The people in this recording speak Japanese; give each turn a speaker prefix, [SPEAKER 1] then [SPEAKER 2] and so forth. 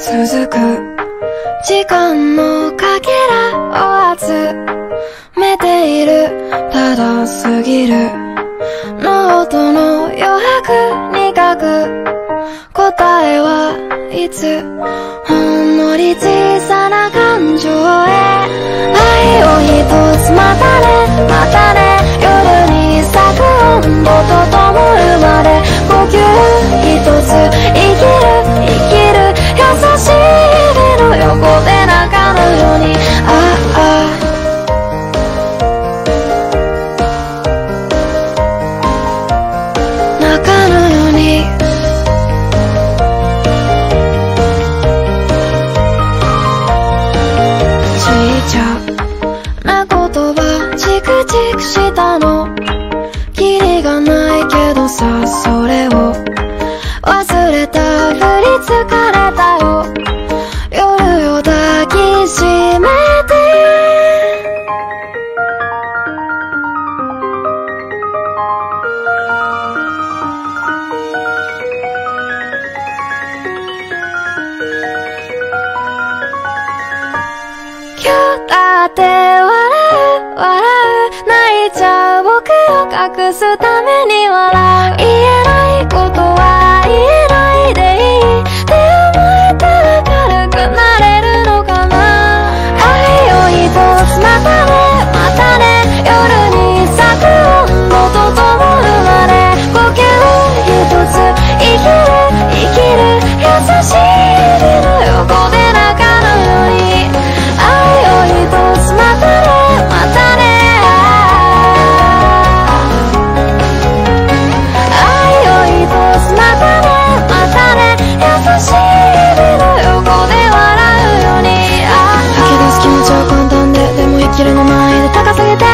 [SPEAKER 1] 続く時間のかけらを集めている。ただ過ぎるノートの余白に書く答えはいつほんのり小さな感情へ愛を一つまたねまたね夜に咲く温度と灯るまで呼吸一つ生きる生きる優しい指の横で中のように中のようにちいちゃな言葉チクチクしたのキリがないけどさそれを忘れたふり疲れたよ夜を抱きしめて今日だって笑う笑う泣いちゃう僕を隠すために笑う言えないことは言えないでいいって思えたら軽くなれるのかな愛を一つまたねまたね夜に咲く温度と灯るまで呼吸一つ生きる生きる優しい指の横で中のように愛を一つまたねまたね愛を一つまたねまたね優しい指の横で笑うように吐き出す気持ちは簡単ででも生きるの前で高すぎて